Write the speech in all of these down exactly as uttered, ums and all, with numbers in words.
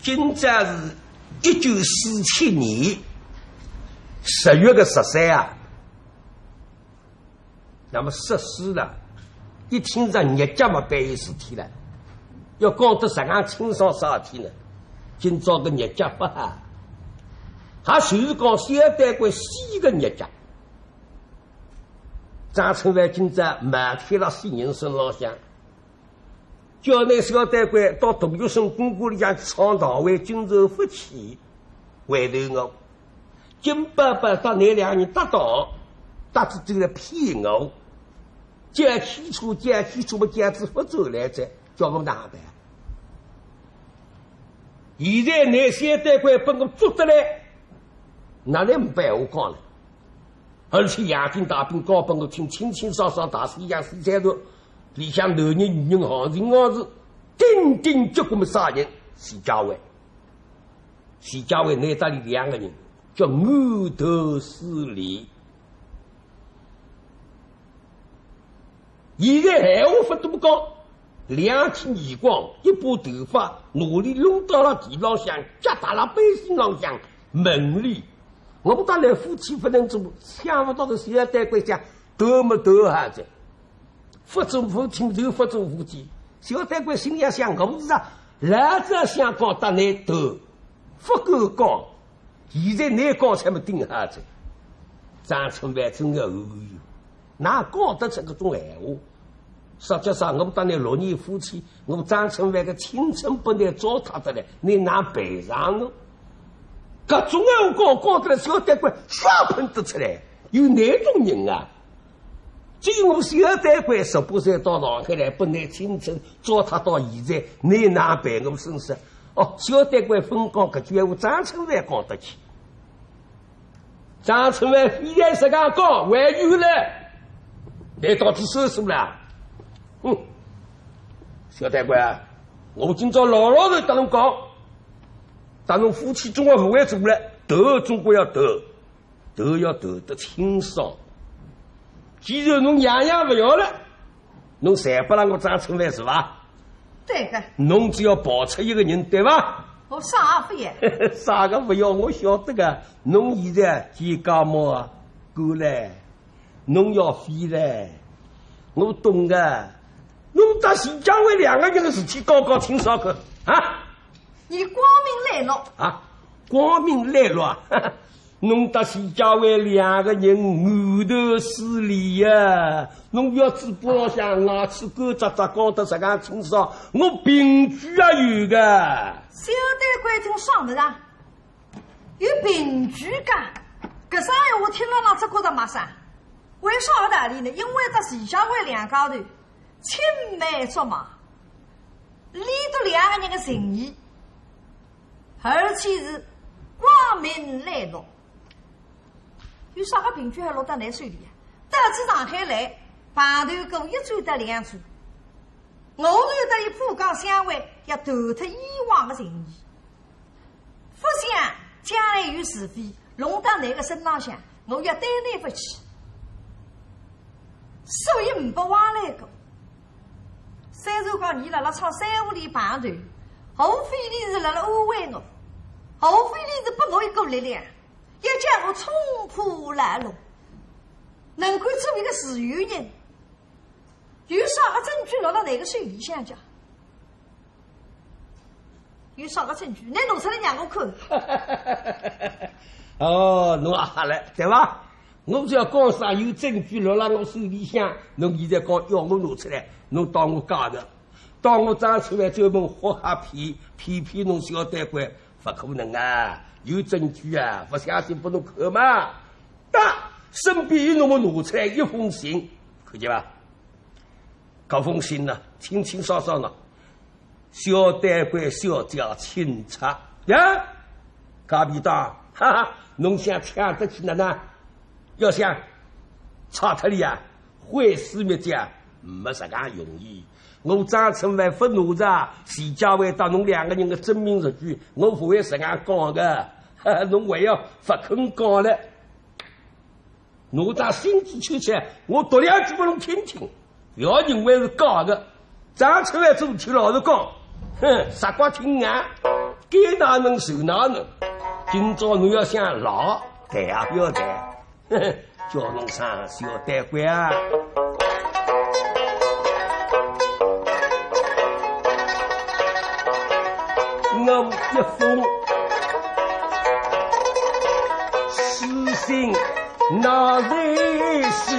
今朝是一九四七年十月的十三啊，那么十四了，一听着日节嘛，办有事体了，要讲得什样清爽啥事体呢？今朝个日节不哈，还就是讲小单位四个日节。张春万今朝满开了四人身老乡。叫那小单位到杜月笙公馆里向去唱堂为君仇夫妻，回头我金伯伯到那两人搭档，搭子走来骗我，讲起初讲起初么讲子不走来着，叫我哪办？现在那小单位把我捉得来，哪能没办我讲了？而且洋兵大兵告给我听，清清爽爽大事一样四三头。里向男人女人行情行是顶顶结棍的杀人，徐家伟，徐家伟那搭里两个人叫牛头司礼，现在闲话不多讲，两天耳光，一把头发，努力弄到了地老向，夹打了背心浪向门里，我不当然夫妻不能做，想不到的小单位讲多么多哈子。不做父亲就不做父亲，小单位心里想，我们是啥？老早想讲到那头，不够讲，现在那讲才没定下子。张春万真的哦哟，哪讲得出这种闲话？实际上，我们当年六年夫妻，我们张春万的青春不能糟蹋得来，你哪赔偿呢？各种闲话讲讲得来，小单位瞎喷得出来，有哪种人啊？只有我们小单位十八岁到上海来，不拿青春糟蹋到现在，你哪办我们身上？哦，小单位分讲搿句闲话，张春万讲得起。张春万非然是讲讲，还有了，你到底收拾了？哼，小单位啊，我今朝老老实跟侬讲，当侬夫妻中国不会做了，头中国要头，头要头得清爽。既然侬样样不要了，侬才不让我张春万是吧？ 对个。 侬只要保出一个人，对吧？ 我啥也不要。 啥个不要？我晓得个。侬现在见家猫啊，过来，侬要飞来，我懂个。侬搭徐家伟两个人的事体搞搞清爽个啊！ 你光明磊落啊，光明磊落啊！侬搭徐家伟两个人牛头势力呀！侬不要嘴巴老向牙齿干扎扎讲得这样清爽，我凭据也有个。 小单位听爽不啦？有凭据噶？搿啥闲话听了哪只觉得马上？为啥道理呢？因为这徐家伟两家头青梅竹马，理得两个人的情谊，而且是光明磊落。有啥个凭据还落到难手里啊？得知上海来，旁头狗一转得两转，我头得一浦江相会，要断脱以往的情谊。不想将来有是非，弄到那个身浪向，我要担待不起，所以唔不往来个。虽然讲你辣辣唱三五里旁头，后非你是辣辣安慰我，后非你是拨我一股力量。要将我冲破来路，能够做一个自由人，有啥个证据落到哪个手里向讲？有啥个证据？你弄出来让我看。 哦，侬吓了，对吧？我只要讲啥有证据落到我手里向，侬现在讲要我拿出来，侬当我假的，当我张出来专门豁吓骗骗骗侬小单位，不可能啊！有证据啊，不相信不能看嘛？但身边有那么拿出来一封信，看见吧？这封信呢，清清爽爽的，小单位小姐清查呀，隔壁当，哈哈，侬想抢得起哪能？要想查脱了啊，毁尸灭迹没啥个容易。我张春万不拿着徐家伟当侬两个人的真名实据，我不会这样讲的。侬还要不肯讲了，拿着心智抽起来，我读两句给侬听听，不要认为是假的。张春万做事体老实讲，哼，傻瓜听啊！ 该哪能受哪能。今朝侬要想老，谈也不要谈，呵呵，叫侬上小单官啊！我一封私信拿在手，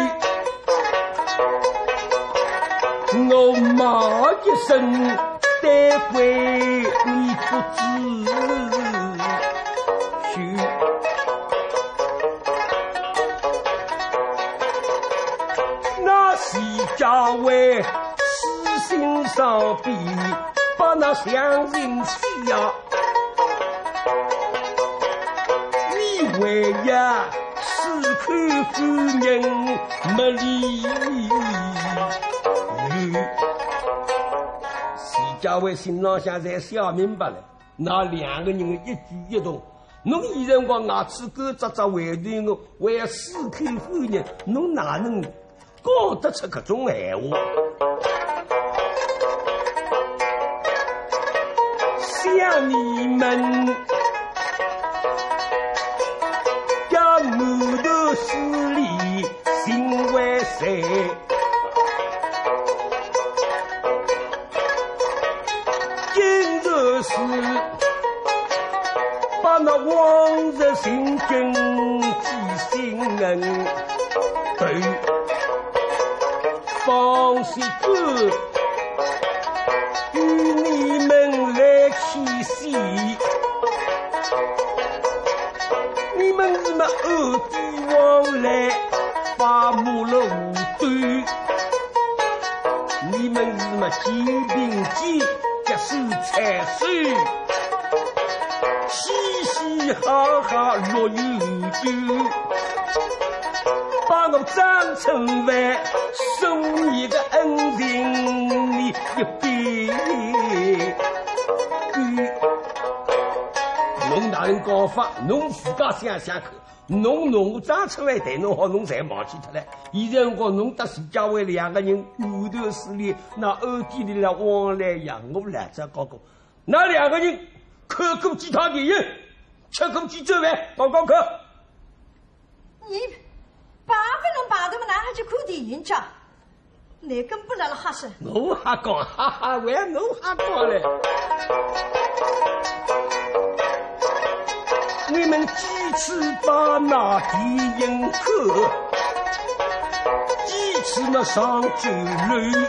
我骂一声单官你不知趣，那徐家伟私信上边把那乡人气呀，你为呀是口夫人没理由。徐家伟心上想才想明白了，那两个人的一举一动，侬现在我牙齿狗扎扎围对我为四口夫人，侬哪能搞得出搿种闲话？像你们家木头势力心为谁？今日是把那往日心根记心恩，对，放心不与你们来起戏，你们是么二弟往来把木了无端，你们是么肩并肩接手踩手，嘻嘻哈哈乐悠悠，把我张成为送你的恩情你一别。侬哪能搞法？侬自家想想看，侬农长出来对侬好，侬才忘记脱了。现在我侬搭徐家伟两个人后头势力，那暗地里来往来呀，我来这搞搞。那两个人看过几套电影，吃过几顿饭，讲讲看。 你八分钟八头么？哪还去看电影去？你根本来了哈是？ 我还讲哈哈，喂，我还讲嘞。你们几次把那电影看，几次那上酒楼，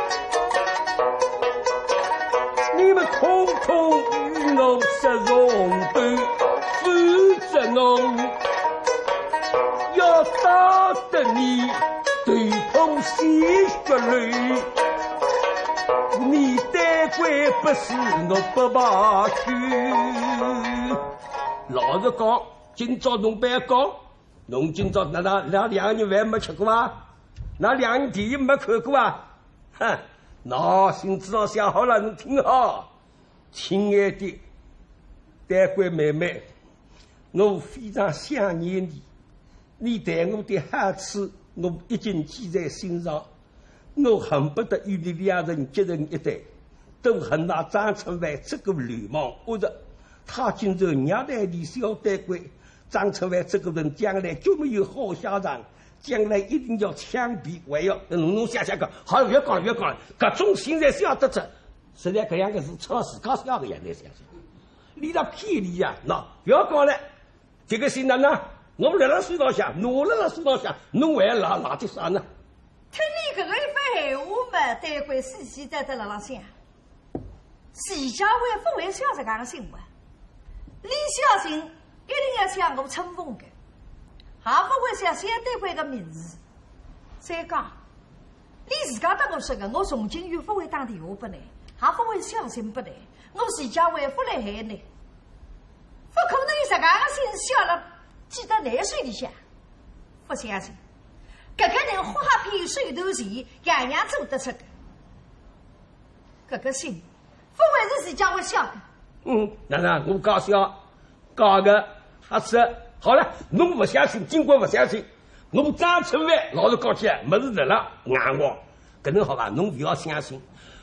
你们统统与我失容头，否则我要打得你对碰鲜血泪。你单归不是我不罢休。老实讲，今朝侬别讲，侬今朝那那那两个人饭没吃过啊？那两个人电影没看过啊？哼，那心智上想好了，侬听好，亲爱的单归妹妹，我非常想念你，你对我的好处，我已经记在心上。我恨不得与你两人结成一对，都恨那张成伟这个流氓，或者他今朝虐待你小单归，张成伟这个人将来就没有好下场，将来一定要枪毙，还要侬侬想想看，好了，不要讲了，不要讲了，搿种现在晓得着，实在搿样个事，超自家晓得也来想想，你那骗你呀！喏，不要讲了，这个心哪呢？我们来了水道下，侬来了水道下，侬还拿拿的啥呢？ 听你搿个一番闲话嘛，单归细细在在辣浪想，徐家伟不会晓得搿样的新闻，李小新一定要向我称风的，也不会想小单归个名字。再讲，你自家跟我说的，我从今又不会打电话拨你，也不会小心拨你，我徐家伟不来害你，不可能有这样的心小了记在泪水里向，不相信。这个人花皮水头钱，样样做得出的。这个心，不会是徐家伟晓得。 嗯，那那我搞笑，搞个还是好了。侬不相信，尽管不相信，我们张成伟老实讲起来，没事的了，硬我。搿能好吧？侬不要相信，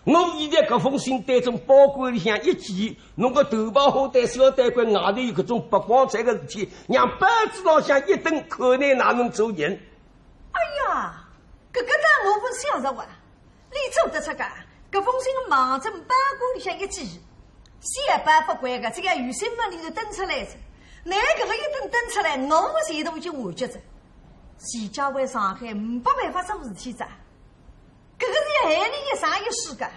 我现在搿封信对种包裹里向一寄，侬个头包好带小带官外头有搿种不光彩个事体，让班子老向一等，可奈哪能做人？ 哎呀，搿个当我不想着话，你做得出个？搿封信忙着包裹里向一寄，写办不管个，这个有新闻里头登出来着。那搿个一登登出来，我前头就挖掘着。徐家汇上海没办法做事体着，搿个是海里一上一世个。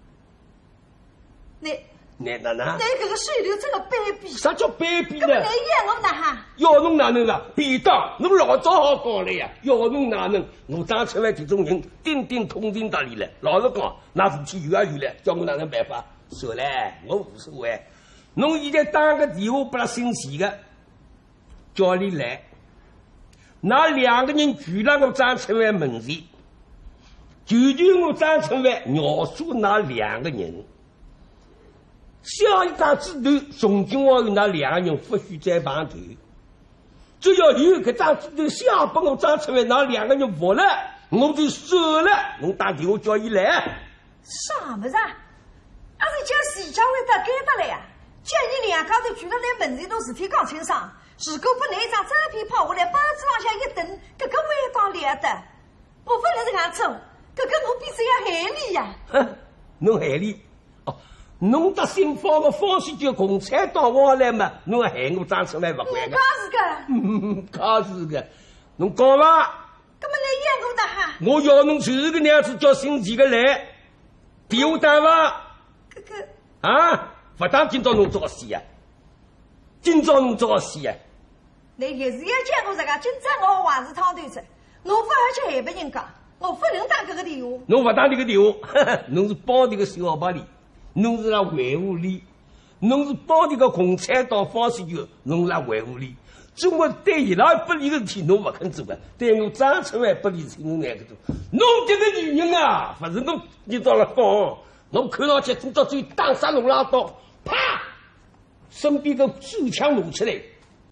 那那哪能？ 那搿个水流真个卑鄙。 啥叫卑鄙呢？ 搿么那样我哪哈？ 要侬哪能啦？便当，侬老早好讲了呀。要侬哪能？我张春兰这种人，顶顶通情达理了。老实讲，那事体有啊有了，叫我哪能办法？算了，我无所谓。侬现在打个电话拨他姓齐个，叫你来。那两个人拒了我张春兰门前，求求我张春兰饶恕那两个人。下一张纸头，从今往后那两个人不许再碰头。只要有搿张纸头下拨我张春兰，那两个人服了，我就算了。侬打电话叫伊来。 啥么子啊？阿是叫徐家汇得改得来呀？叫你两家头聚了来门前头事体讲清爽。如果不拿一张照片跑下来，包子往下一等，搿个味道了得。我不能这样做，搿个我比谁要害你呀！ 哼，侬害你？哦，侬得新放个方西就共产党往来嘛，侬害我张春兰不管个。 可是个， 嗯，可是个，侬讲伐？ 搿么来验我的哈？ 我要侬就是个样子叫姓齐个来，电话打伐？ 搿个啊，不打今朝侬做个戏呀？今朝侬做个戏呀？ 你就是要叫我这个，今朝我还是汤头子，我不好去害别人家，我不能打搿个电话。 侬不打这个电话，侬是包这个小白里，侬是来维护理，侬是包这个共产党方式球，侬来维护理。中国对伊拉不利的事体，侬不肯做的，对我张春兰不利的事，侬哪个做？侬这个女人啊，不是侬你到了讲，侬看上去今朝最打杀侬拉刀，啪，身边个手枪拿起来。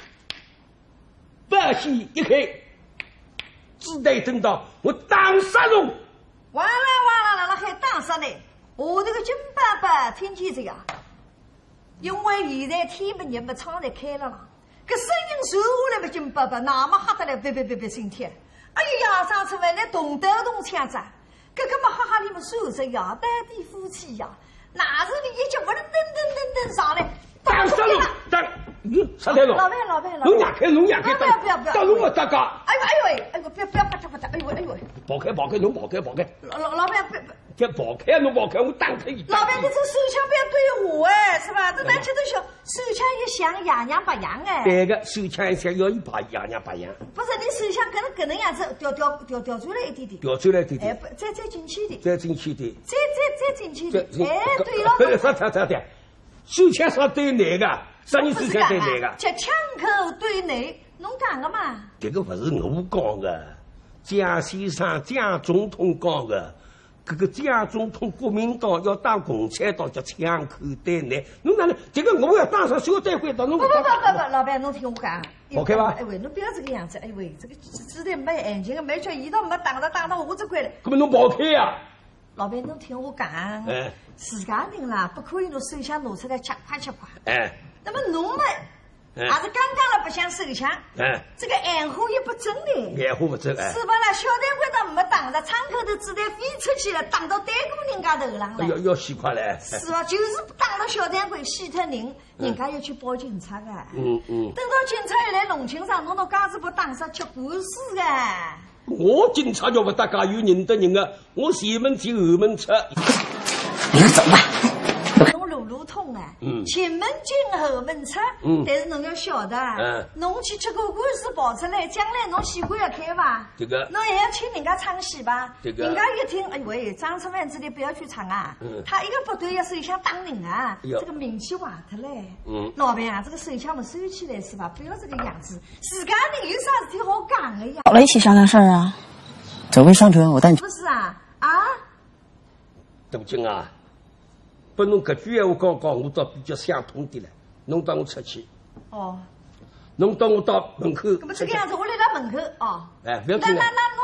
把戏一开，子弹登到，我打杀侬！ 完了完了完了，还打杀呢！我这个金爸爸听见这样，因为现在天不热么，窗台开了啦，搿声音传下来么，金爸爸那么吓得来，别别别别心跳！哎呀，张出来来动刀动枪子，搿个么哈哈里么说着呀，当地夫妻呀，哪是你一脚不能噔噔噔噔上来， 打杀侬！打！哟，啥来了？ 老板，老板，老板， 侬让开，侬让开！ 不要不要不要！ 打侬么打架！ 哎呦哎呦哎呦！不要不要不打不打！哎呦哎呦！ 跑开跑开，侬跑开跑开！ 老老老板不不， 这跑开侬跑开，我打开伊。 老板，你这手枪不要对我哎，是吧？这拿起头小手枪一响，样样不样哎。 对个，手枪一响要一把样样不样。 不是你手枪可能可能样子调调调调转了一点点。 调转了一点点。 哎，不，再再进去一点。 再进去一点。 再再再进去一点。哎，对了。 不是，啥啥啥的，手枪啥对哪个？啥人手枪对哪个？ 就枪口对内，侬讲个嘛？ 这个不是我讲的，蒋先生、蒋总统讲的。这个蒋总统国民党要打共产党，叫枪口对内。侬哪能？这个我要打上小单位，当侬不不不不不，老板，侬听我讲。 OK 吧？ 哎喂，侬不要这个样子，哎喂，这个子弹没安全的，没叫一道没打到打到我这块来。 那么侬跑开呀？ 老板，侬听我讲。 哎。 自家人啦，不可以侬手枪拿出来吃快吃快。 哎。 那么侬们还是刚刚了不想手枪， 哎， 这个暗火也不准的， 暗火不准哎， 是吧啦？小单位倒没打了，窗口头子弹飞出去了，打到单个人家头上了， 要要洗快嘞， 是吧？就是打到小单位洗脱人，人家要去报警察的， 嗯嗯， 等到警察一来弄清爽，侬到家子不打杀吃官司的。 我警察要不大家有认得人啊，我前门进后门出， 你走吧。侬路路通啊，嗯，前门进后门出，嗯，但是侬要晓得，嗯，侬去吃个官司跑出来，将来侬戏馆要开吧？ 这个， 侬还要请人家唱戏吧？ 这个， 人家一听，哎喂，张春万这里不要去唱啊，嗯，他一个不对要手枪打人啊，这个名气坏脱嘞，嗯，老板啊，这个手枪嘛收起来是吧？不要这个样子，自家人有啥事体好讲的呀？ 好了，一起商量事儿啊，走回商城，我带你。 不是啊，啊， 杜静啊。不侬搿句闲话讲讲，我倒比较想通点了。侬带我出去。哦。侬带我到门口。 搿么这个样子，我来到门口哦。 哎，不要紧。 那那那侬那那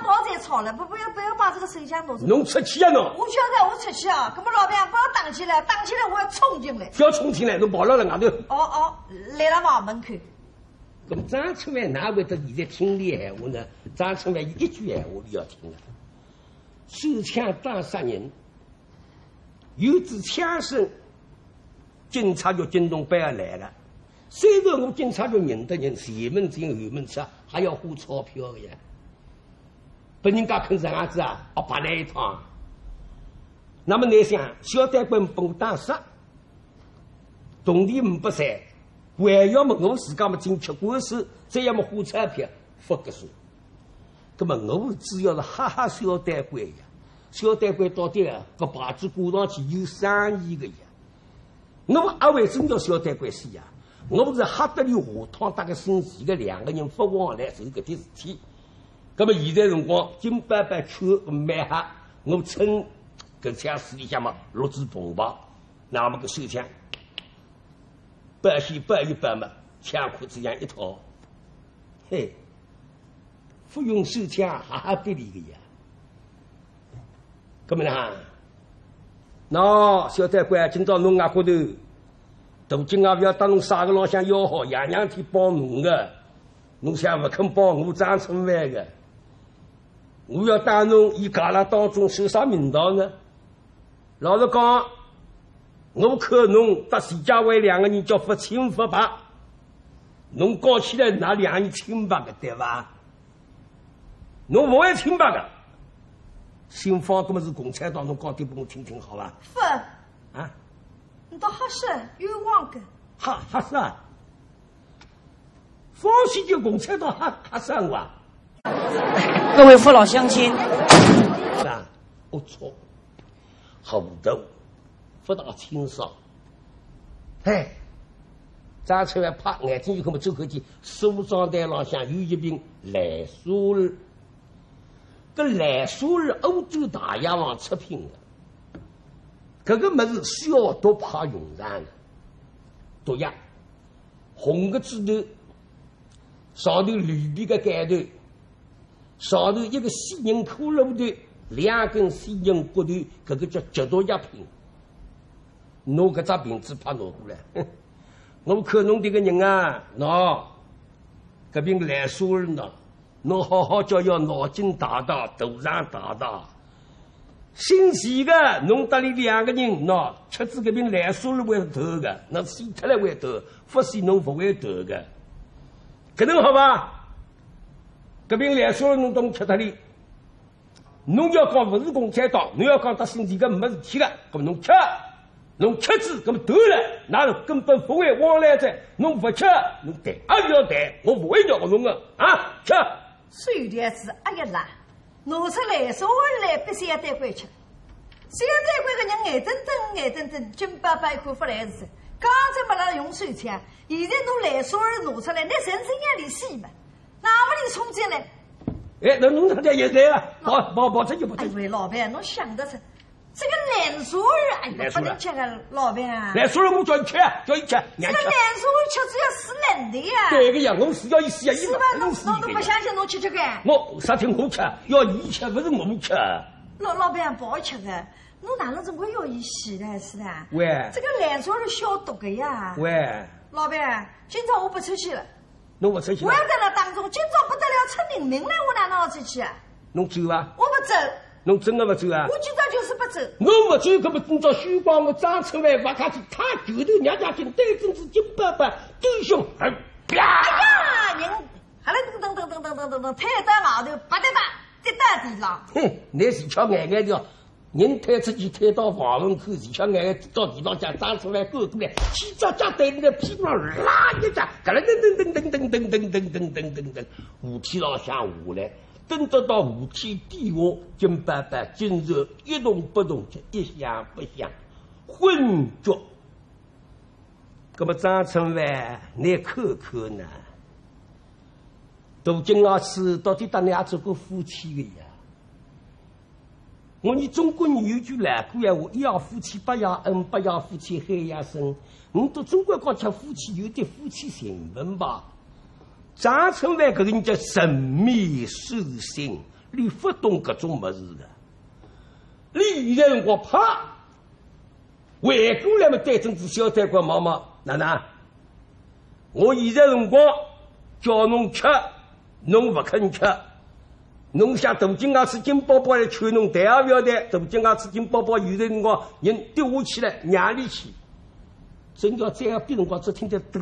好再吵了，不不要不要把这个手枪拿出来。 侬出去呀侬！ 我晓得我出去啊，那么老板不要打起来，打起来我要冲进来。 不要冲进来，侬跑到了外头。 哦哦，来了房门口。 那么张春万哪会得现在听你闲话呢？张春万一句闲话你要听了，手枪打杀人，有支枪声，警察局警动班来了。虽然我警察局认得人，前门进后门出，还要花钞票的呀。被人家坑这样子啊，我白来一趟。那么你想，小单官把我打杀，动地五百三。还要么我自家么进去官司，再要么花钞票发个数。那么我只要是哈哈小单官呀，小单官到底啊，个牌子挂上去有生意的呀。我阿伟真叫小单官是呀，我不是哈德里下趟搭个生意的两个人发往来做搿点事体。那么现在辰光金伯伯去买哈，我趁搿枪手里向嘛落支bom炮，那么个手枪。百西百一百嘛，枪库这样一套，嘿，不用手枪哈哈别离个呀。搿么呢？喏，小单官，今朝侬外高头，大金也不要当侬啥个老乡要好，样样天帮侬个，侬想不肯帮我张春万个，我要带侬以旮旯当中受啥名堂呢？老实讲。我看侬搭徐家伟两个人叫不清不白，侬搞起来那两个人清白的对吧？侬不会清白的，新方哥们是共产党，侬讲点给我听听好吧？ 不啊， 你到黑市冤枉的。 哈哈是啊，方西就共产党哈哈上哇！ 各位父老乡亲， 是啊，我错，好的。不大清爽，哎，张春万拍眼睛就看么走回去，梳妆台浪向有一瓶蓝苏儿，搿蓝苏儿欧洲大洋王出品的，搿个物事消毒怕用上的，毒药，红个指头，上头铝皮个盖头，上头一个西人骷髅头，两根西人骨头，搿个叫剧毒药品。拿搿只瓶子拍拿过来，我看侬这个人啊，喏，搿瓶蓝苏儿喏，侬好好叫要脑筋大大，头上大大。新奇个，侬搭里两个人喏，吃子搿瓶蓝苏儿会头个，那洗脱了会头，不洗侬不会头个。搿能好吧？搿瓶蓝苏儿侬懂吃脱里？侬要讲勿是共产党，侬要讲搭新奇个没事体个，搿么侬吃。侬吃子搿么头了，那根本不会往来者。侬不吃，侬谈也不要谈，我不会饶侬的啊！吃。 虽然是哎呀啦，拿出来说来逼小单官吃。小单官个人眼睁睁眼睁睁，金巴巴看不来事。刚才没拉用手枪，现在侬来说儿拿出来，那神真眼里死嘛？哪么里冲进来？ 哎，那侬大家也来了，跑跑跑出去，跑出去。 哎喂，老板，侬想得出？这个蓝苏儿，哎呀，不能吃个老板啊！ 蓝苏儿我叫你吃，叫你吃。这个蓝苏儿吃只要死人的呀！ 对个呀，我是要伊死呀，伊是吧？侬侬都不相信，侬吃吃看。 我啥听我吃，要伊吃，不是我们吃。 老老板不好吃的，侬哪能总归要伊洗的是的？ 喂， 这个蓝苏儿是消毒的呀。 喂， 老板，今朝我不出去了。 侬不出去了？ 我要在那当中，今朝不得了，出人命了，我哪能要出去啊？ 侬走啊？ 我不走。 侬真的不走啊？ 我今朝就是不走。 侬不走，搿么今朝虚光我张春万不客气，他狗头娘家军对阵子金伯伯对兄，哎呀，人，好了，噔噔噔噔噔噔噔，推到外头，啪嗒嗒，跌到地上。 哼，你是瞧眼眼的，人推出去推到房门口，是瞧眼眼到地上讲张春万过过来，气炸炸对你的屁股上啦一下，嘎啦噔噔噔噔噔噔噔噔噔噔噔噔，武器上向下来。等得到武器低下，金伯伯今日一动不动，就一想不想，昏厥。那么张春万，你看看呢？大金老师到底当你也做过夫妻的呀？我你中国人有句老古闲话，一夜夫妻百夜恩，百夜夫妻海夜深。我到中国讲讲夫妻有点夫妻成分吧。张春万这个人叫神秘守信， 你不懂搿种物事的。你现在辰光怕回过来嘛，对政治小单官毛毛哪能？我现在辰光叫侬吃，侬不肯吃。侬想大金刚吃金包包来劝侬，但也不要谈。大金刚吃金包包，有的辰光人丢下去了，哪里去？真要再要逼辰光，只听见嘟，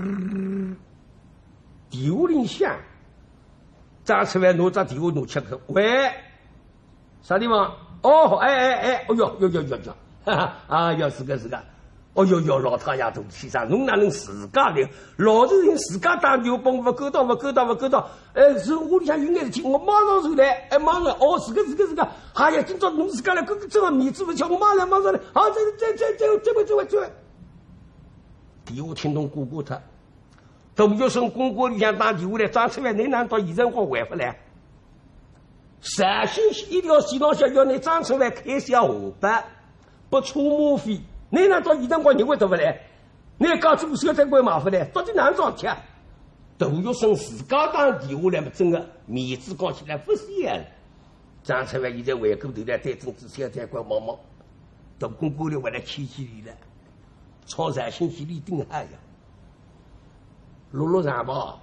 电话铃响。张出来拿张电话拿吃口，喂，啥地方？哦，哎哎哎，哎呦呦呦呦呦，哈哈，啊哟，是个是个，哦呦呦，老太爷大先生，侬哪能自家的？老是人自家打电话帮我够到不够到不够到？哎，是屋里向有眼事体，我马上就来，哎，马上，哦，是个是个是个，哎呀，今朝侬自家来，搿个这个面子不巧，我马上来马上来，好，这这这这这位这位这位，电话听懂过过他。董学生公馆里向打电话来，张出来，你哪到现在光回不来？上星期一条线浪向要你张出来开销红白，不出马费，你哪到现在光你会得不来？你讲这个小单官麻烦来，到底哪桩事？董学生自家打电话来嘛，真个面子讲起来不是样。张出来现在回过头来对政治小单官毛毛，董公馆里回来千几里了，朝上星期里顶海呀。落落上吧，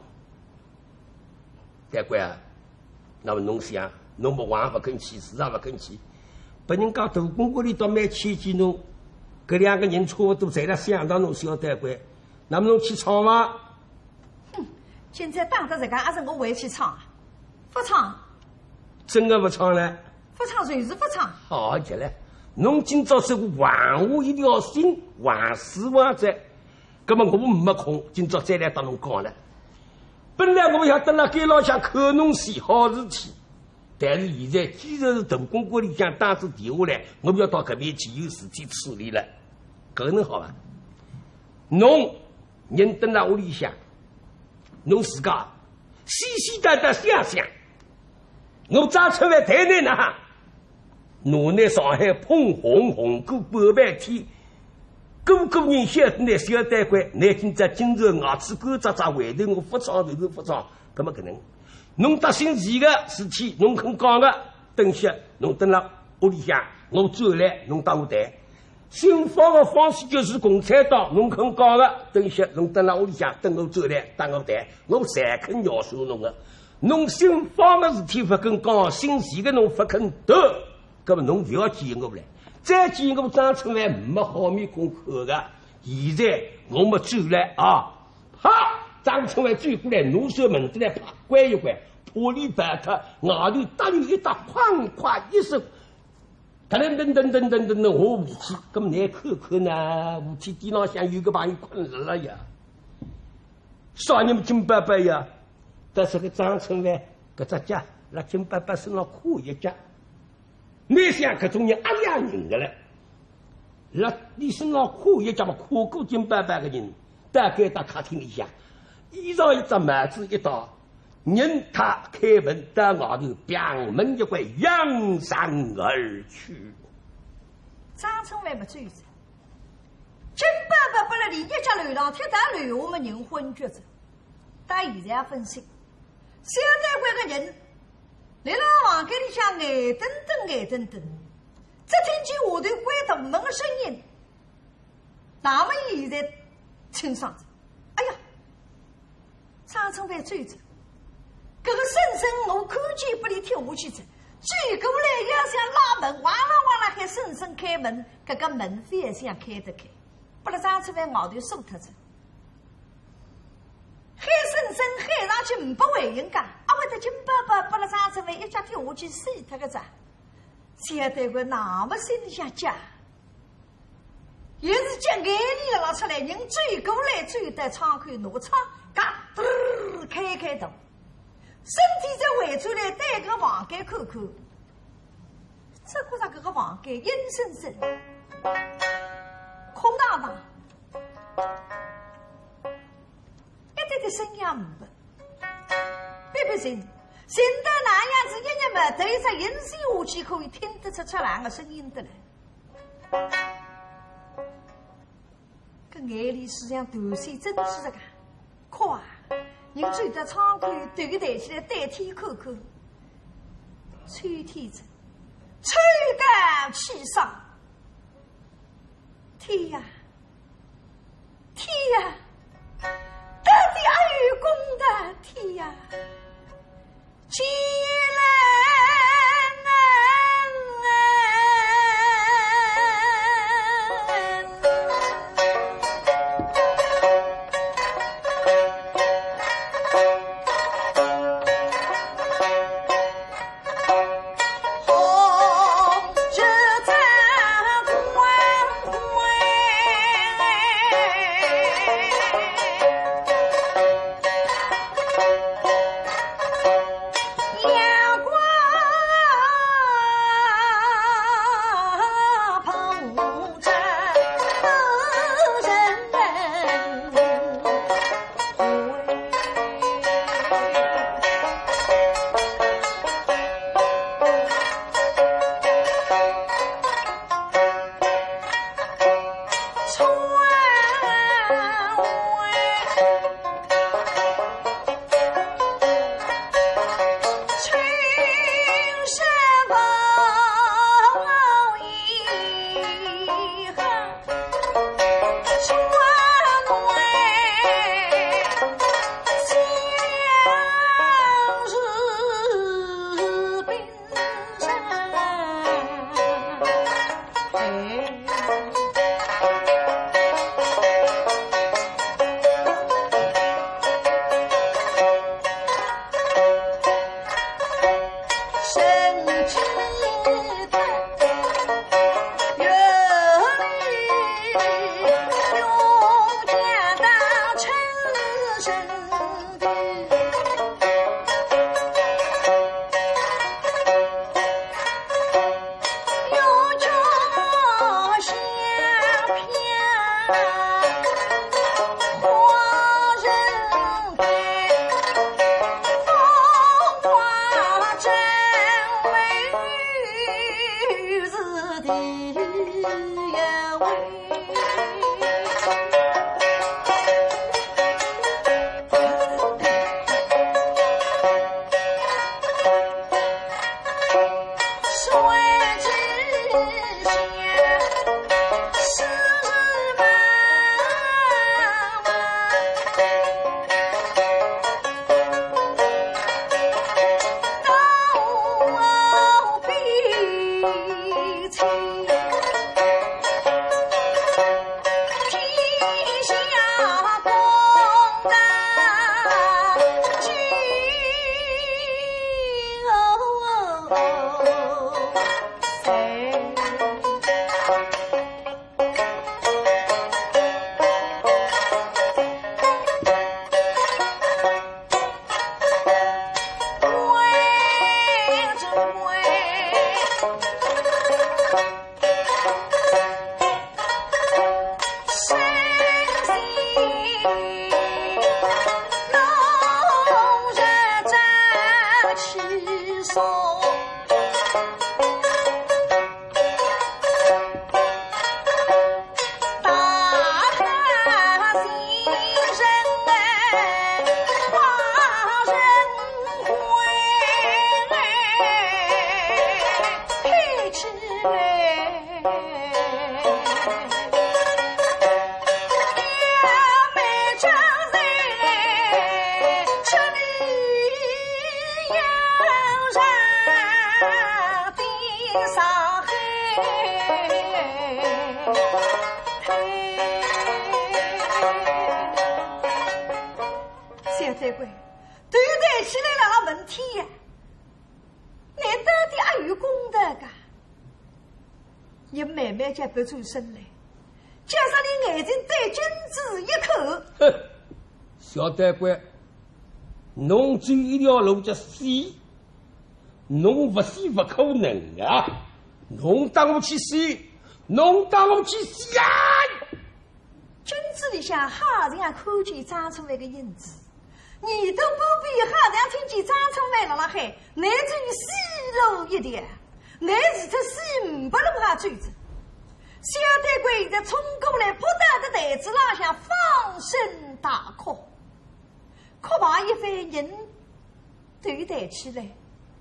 该官啊，那么侬想，侬不还不肯去，市场不肯去，别人讲大公馆里到买千几侬，搿两个人差不多在了想到侬小单官，那么侬去闯吗？ 哼，现在打得这个，还是我回去闯啊？不闯， 真的不闯呢？ 不闯就是不闯。 好极了，侬今朝是个还我一条心，还死还在。那么我没空，今朝再来当侬讲了。本来我晓得了街老向口侬戏好事体，但是现在既然是大公馆里向打出电话来，我要到搿边去有事体处理了，搿能好伐？侬人蹲辣屋里向，侬自家细细淡淡想想，我张出来台内呢，我拿上海捧红红过半半天。个个人晓得呢，小单官，你今朝今朝牙齿干扎扎，回头我不闯就是不闯，搿么可能？侬搭心前个事体，侬肯讲个，等歇，侬等了屋里向，我转来，侬当我谈。新方个方式就是共产党，侬肯讲个，等歇，侬等了屋里向，等我转来，当我谈，我侪肯饶恕侬个。侬新方个事体不肯讲，新前个侬不肯得，搿么侬不要见我来。再见我张春来没好面孔看的，现在我们走来啊，啪！张春来追过来，拿手门子来啪关一关，玻璃摆脱，外头打你一打，哐哐一声，噔噔噔噔噔噔噔，我武器，咁你看看呢？武器地浪向有个朋友困了呀，少你们金伯伯呀，但是个张春来搿只脚，辣金伯伯身上跨一脚。你想搿种人阿两人的嘞，辣你身上跨一脚嘛，跨过金伯伯个人，大概到客厅里向，衣裳一只帽子一倒，人他开门到外头，砰门一关，扬长而去。 张春来不追着，金伯伯不了里一家流浪，铁打流我们人昏厥着。但现在分析，小单官个人。来到房间里向，眼瞪瞪，眼瞪瞪，只听见下头关大门的声音。那么现在清爽着，哎呀，张春来追着，这个声声我看见不离跳下去着，追过来要想拉门，哇啦哇啦还声声开门，这个门非想开得开，把那张春来外头锁脱着。喊声声喊上去唔不回应噶，阿为得金伯伯把那张春来一脚跳下去死脱个咋？小单官那么心里想讲，又是将眼里拉出来，人追过来追得窗口拿窗，嘎嘟开开头，身体再回出来对个房间看看，这个啥？这个房间阴森森，空荡荡。一点点声音也没，别别声，现在那样子一日嘛，头一只阴声下去可以听得出出来个声音的来。个眼里是像断水针似的个，快，人追到窗口，头个抬起来对天看看， 吹天子，吹干气上。天呀，天呀，到底还有功的天呀！既然小太贵，对待起来了那问题呀，你到底还有功德噶？你慢慢就不出声来，加上你眼睛对君子一口。 哼，小太贵，侬走一条路叫死，侬不死不可能啊！侬当不起死，侬当不起死啊！ 君子里向好像看见长出来个影子，你都不必好像听见长出来了了海，乃至于细路一点，乃至这四五百路下追着。小太贵在冲过来扑到的台子浪向放声大哭，可怕一番人对待起来，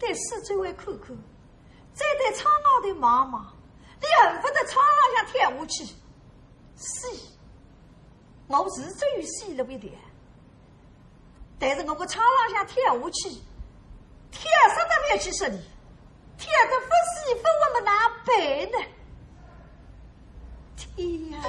对四周围看看，再对窗外的望望，你恨不得窗浪向跳下去。死，我是终于死了一点，但是我个窗浪向跳下去，跳啥都没有去说你，跳得不死不活么哪办呢？天呀！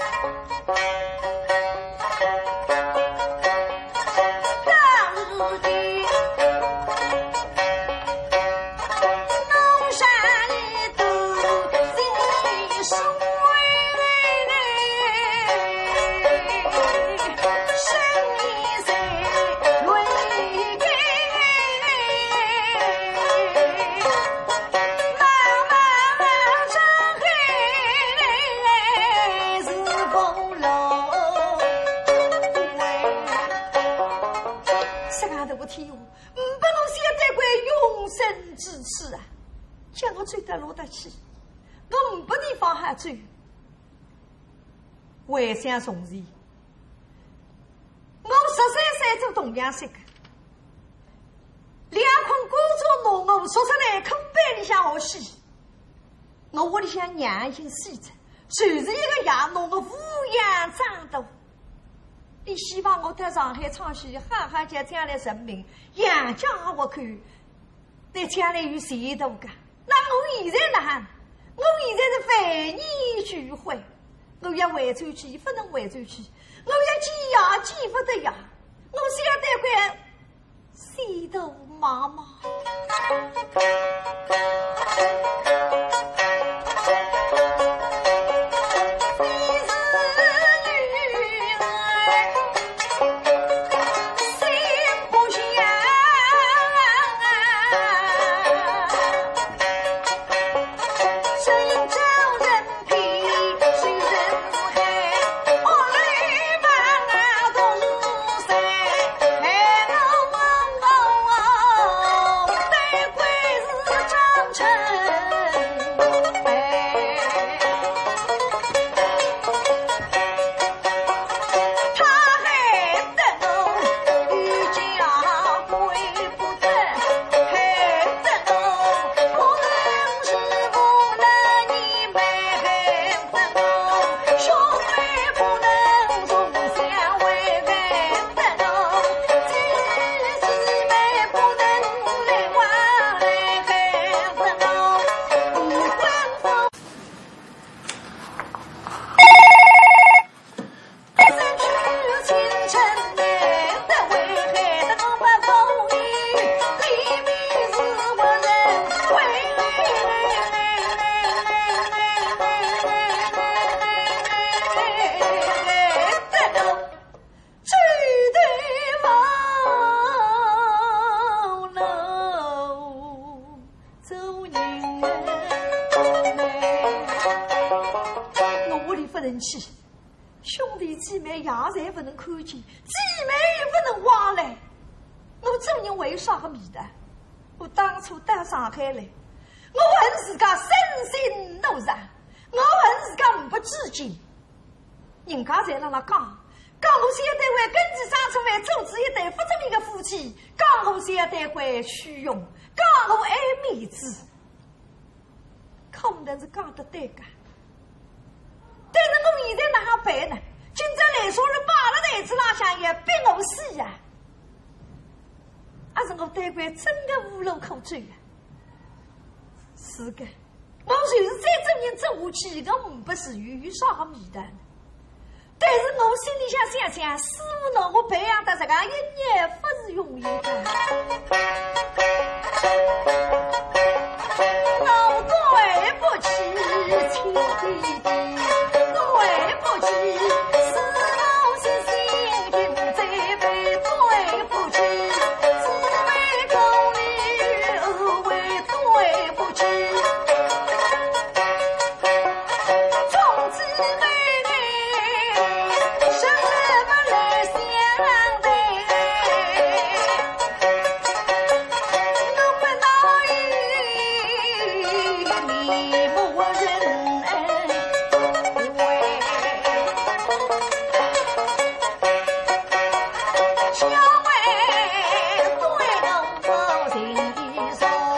叫我追得落得去，我唔不地方还追。回想从前，我十三岁做同样式的，两捆锅做糯藕说出来空杯里向学习。我屋里向娘已经死着，就是一个夜弄我抚养长大。你希望我在上海唱戏，哈哈家将来成名，杨家我看，你将来有前途的。那我现在呢？我现在是万年聚会，我要回转去，不能回转去；我要见呀，见不得呀。我想得块前途茫茫。兄弟姐妹也侪不能看见，姐妹也不能往来。我做人为啥个米的？我当初到上海来，我恨自家身心怒然，我恨自家不知己。人家在那那讲，讲我现在为根基生出来组织一对不正面的夫妻，讲我现在为虚荣，讲我爱面子，可能是讲得对的。但是我现在哪样办呢？今朝来说是扒了台子浪向也逼我死呀！还是我对怪真的无路可走啊！是的，我就是再这样走下去，我不是有啥个米的。但是我心里想想想，师傅让我培养的这个一年不是容易的。我对不起亲弟弟。对不起，是我是心情最悲，对不起，是为公理而为对不起，从此为你什么来相待，我们哪有你默认。小妹对我情意重。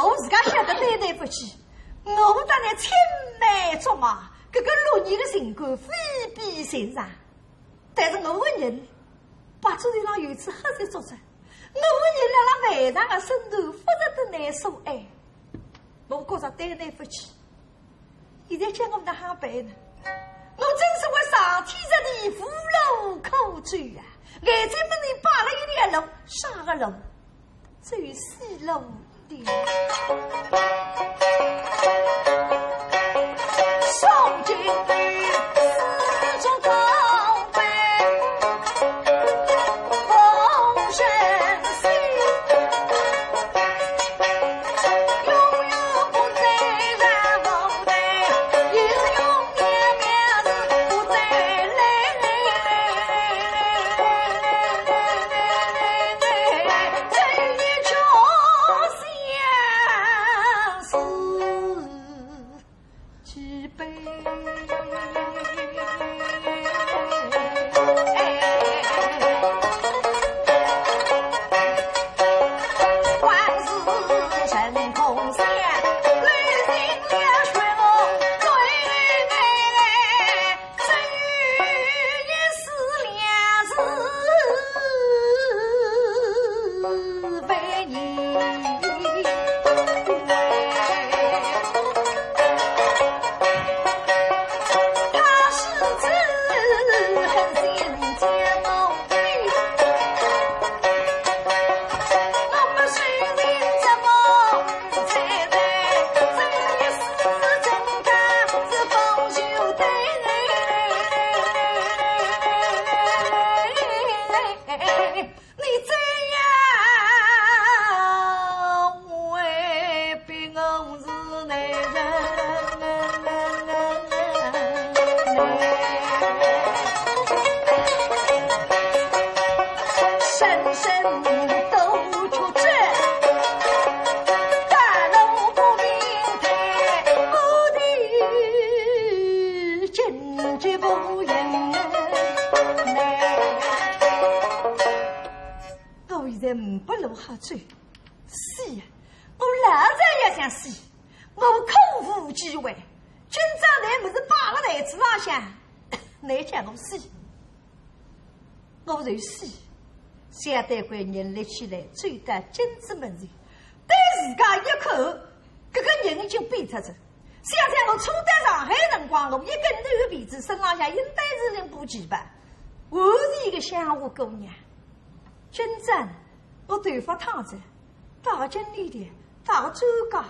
我自家晓得对对不起，我当然青梅竹马，这个六年的情感非比寻常。但是我的人把桌子上有一次喝醉做着，我的人辣辣漫长的深度复杂的难受哎，我觉着对对不起。现在叫我哪样办呢？我真是为上天入地，福禄可追啊！眼睛被你扒了一条路，啥个路？只有死路的。上京的四中高飞，风神心，永远不再染红泪，英勇面面是不再泪。喝醉，死呀！我老早也想死，我口腹机会，军长台不是摆了台子上向，你叫我死，我就死。相对关人立起来，追得金子门前，对自家一口，这个人已经变脱着。想想我初到上海辰光，我一根头的鼻子身上下应该是人不几吧？我是一个乡下姑娘，军长。我头发烫着，大经理的，大专家。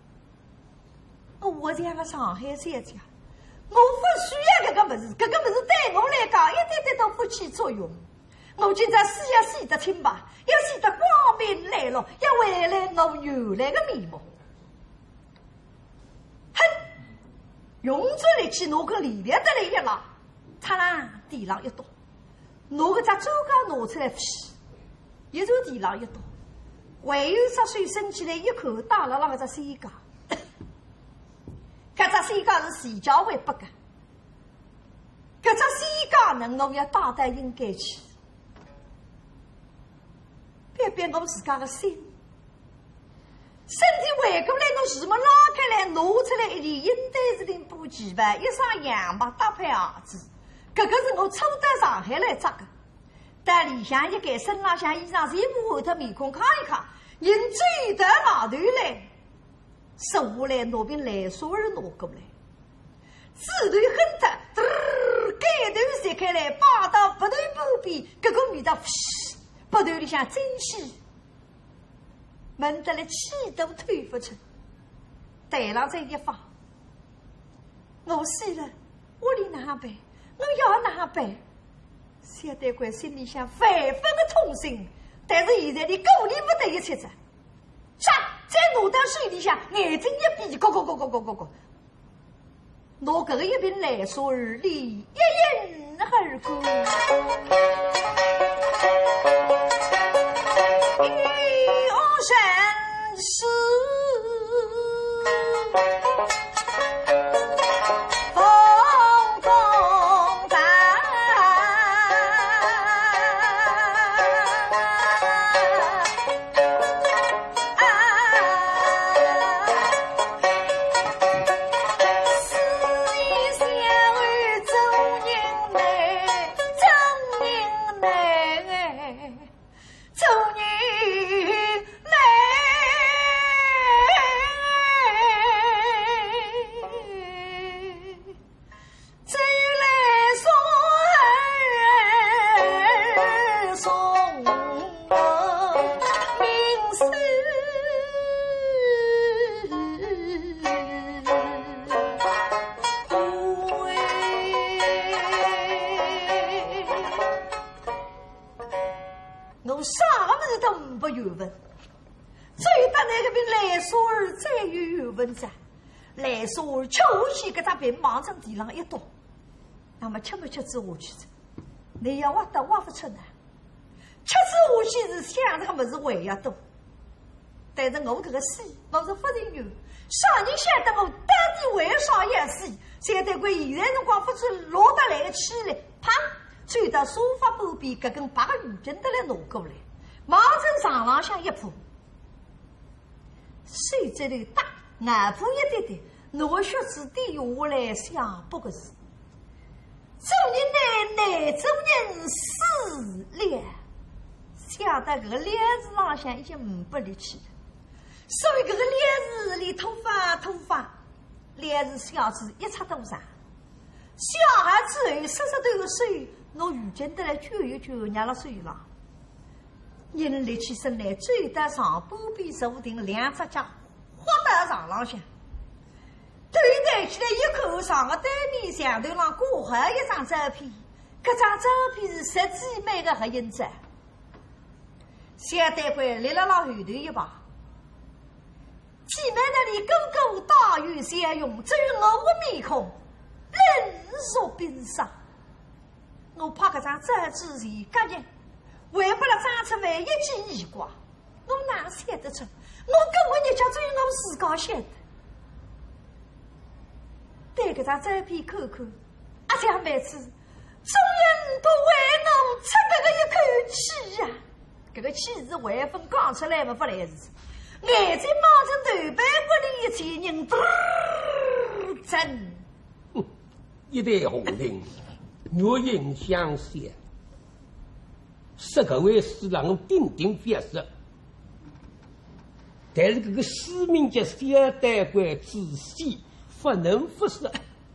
我这样的上海小姐，我不需要这个物事，这个物事对我来讲一点点都不起作用。我今朝死要死得清白，要死得光明磊落，要回来我原来的面目。哼！用足力气，拿个力量得来一拉，擦啦地上一倒，拿个只专家拿出来劈。一座地牢一倒，还有十岁升起来一口打了那个只水缸，搿只水缸是谁教会不的？搿只水缸呢，我要打得应该去。别别我自家的心，身体回过来，我全部拉开来，拿出来一粒应该是零补给吧，一双羊毛搭配鞋子，搿个是我初到上海来扎的。在里向一改身浪向衣裳全部后头面孔看一看，人追到外头来，收下来拿瓶来水儿拿过来，自头很特，嘟儿盖头拆开来，扒到不头不边，这个味道噗，不头里向蒸汽，闷得来气都推不出，台上这一放，我死了，我里哪办？我要哪办？小队官心里想万分的痛心，但是现在你狗里不得一切子，啥？再拿到水里向，眼睛一闭，咕咕咕咕咕咕咕，拿这个一瓶来水儿里一饮而过，一生死。 闻。最大那个边来说儿再有文噻，来说儿秋夕给他被忙成地上一躲，那么吃不吃吃下去着？你要挖都挖不出来，吃吃下去是想着个么子还要多。但是我这个死，我是不人有，上人晓得我到底为啥要死？现在关现在辰光不出落得来起来，啪，追到沙发旁边，这根八个鱼针都来拿过来，忙着上浪向一扑。手指头大，眼部一点点，拿血子滴下来，想不个事。做人难，难做人死了。想到这个脸子浪向已经五不力气了，所以这个脸子里头发头发，脸子小子一插多长，小孩子十十多岁，拿雨巾得来揪一揪，压了水了。人立起身来，追得上半边坐定，两只脚滑到床浪向，对抬起来一口上个对面墙头上挂好一张照片，这张照片是十几枚的合影照。小单官立了老后头一把，前面那里勾勾大雨相拥，只有我的面孔冷若冰霜。我怕这张照之前隔日为不了长出来一记耳光，我哪晓得出？我跟我日家只有我自家晓得。对这张照片看看，阿强妹子，终于都为我出这个一口气呀、啊！这个气是外风刚出来嘛，不来事。眼睛冒着头白不理一人，真， 哼，一代红绫，若影相向。十个位是让我定定发誓，但是这个使命叫小单官仔细不能不实。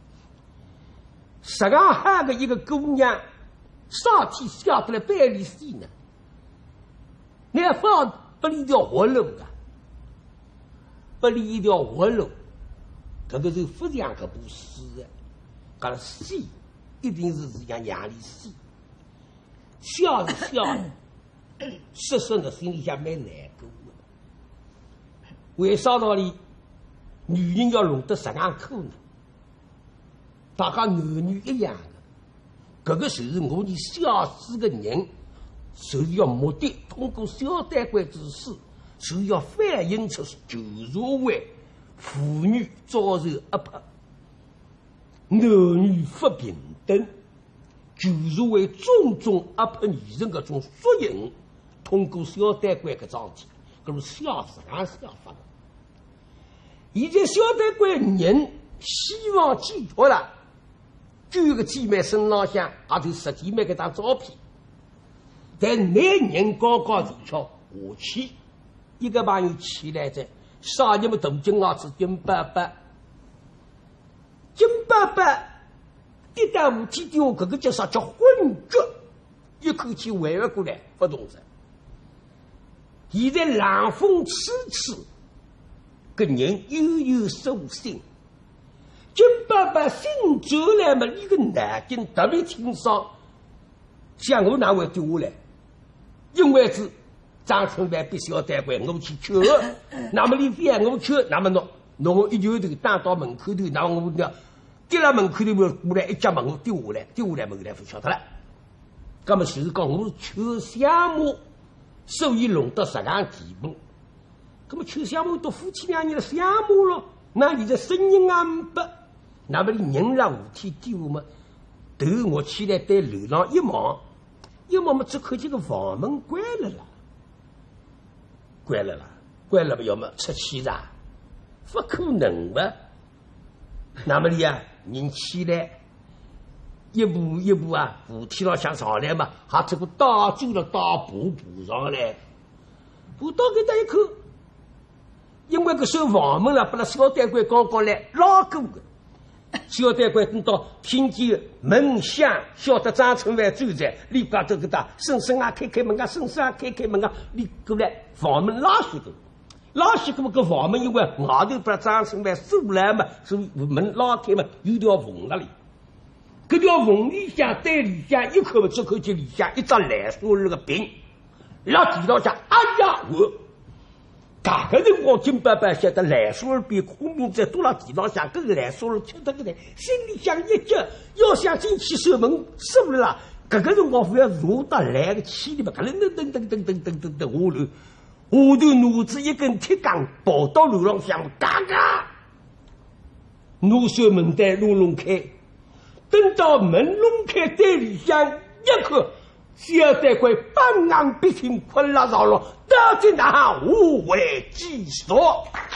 十个汉的一个姑娘，上天下得了百里奚呢，你要放不理一条活路啊，不理一条活路，这个是非常可不是的。讲戏一定是这样养里戏。笑是笑的，实实的心里向蛮难过的。为啥道理？女人要弄得十样苦呢？大家男女一样的，这个就是我们小死的人，就是要目的通过小单官之事，是要反映出旧社会妇女遭受压迫，男女不平等。旧社会种种压迫女人搿种缩影，通过小单官搿桩事，搿种小事也是要发的。现在小单官人希望寄托了，就有个姐妹身浪向也就十几枚搿张照片，但男人高高低翘下去，一个朋友起来着，少年们大金牙齿金伯伯，金伯伯。一旦无体丢，这个叫啥叫昏厥？一口气回了过来，不动着。现在冷风刺刺，个人悠悠舒心。金爸爸醒走来嘛，一个男人特别清爽。像我哪会丢下来？因为是张春兰必须要带回我去吃，那么你非我吃，那么侬侬我一球头打到门口头，那么我讲。跌到门口里面过来一夹门丢下来，丢下来门来不晓得了。那么就是讲我求项目，所以弄到这样地步。那么求项目都夫妻两人的项目了，那你的声音啊不，那么你人让五体丢嘛？头我起来对楼上一望，一望嘛只看见个房门关了啦，关了啦，关了嘛要么出去啦，不可能吧？那么你啊？人起来，一步一步啊，扶梯上向上来嘛，还这个打走了大步步上来，步到给他一口，因为个守房门了，把那小单官刚刚来拉过的，小单官等到听见门响，晓得张春兰走在，立马都给他声声啊开开门啊，声声啊开开门啊，你过来房门拉起的。拉起这么个房门，因为外头把张春兰锁来嘛，所以门拉开嘛，有条缝那里。这条缝里向对里向一口只口就里向一张蓝色那个饼， 老地道上，哎呀我！大个辰光，金伯伯晓得来苏儿比空中在多了地道上，跟来苏儿听到个呢，心里想一急，要想进去守门，是不是啦？搿个辰光不要坐到来个气里嘛，可能噔噔噔噔噔噔噔噔下头，下头奴子一根铁杠跑到路浪向，嘎嘎，奴手门带隆隆开，等到门隆开在里向一看。小得怪半昂鼻涕困了着了，到底那无为之所。